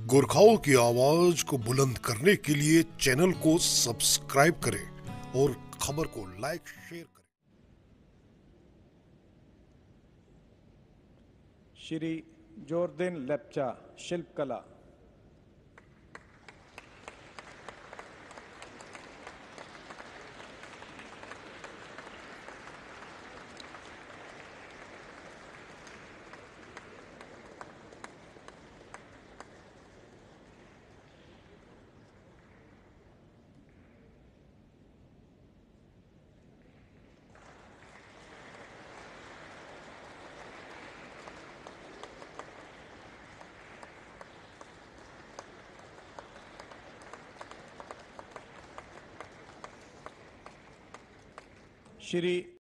गोरखाओं की आवाज को बुलंद करने के लिए चैनल को सब्सक्राइब करें और खबर को लाइक शेयर करें। श्री जोरदिन लेप्चा, शिल्पकला। श्री